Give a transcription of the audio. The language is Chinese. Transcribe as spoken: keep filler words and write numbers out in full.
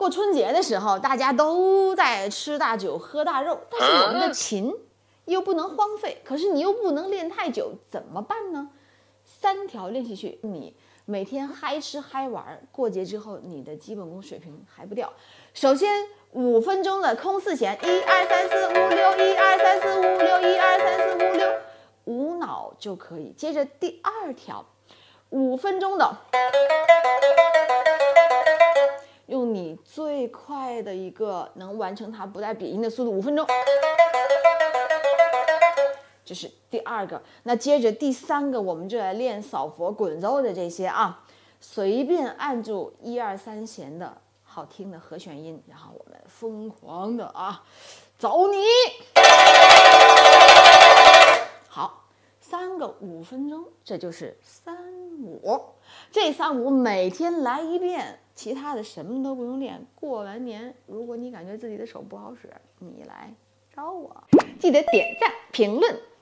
过春节的时候，大家都在吃大酒、喝大肉，但是我们的琴又不能荒废，可是你又不能练太久，怎么办呢？三条练习曲，你每天嗨吃嗨玩，过节之后你的基本功水平还不掉。首先，五分钟的空四弦，一二三四五六，一二三四五六，一二三四五六，无脑就可以。接着第二条，五分钟的。用你最快的一个能完成它不带鼻音的速度，五分钟，这是第二个。那接着第三个，我们就来练扫佛、滚奏的这些啊，随便按住一二三弦的好听的和弦音，然后我们疯狂的啊，走你！好，三个五分钟，这就是三五。这三五每天来一遍。其他的什么都不用练，过完年，如果你感觉自己的手不好使，你来找我，记得点赞、评论。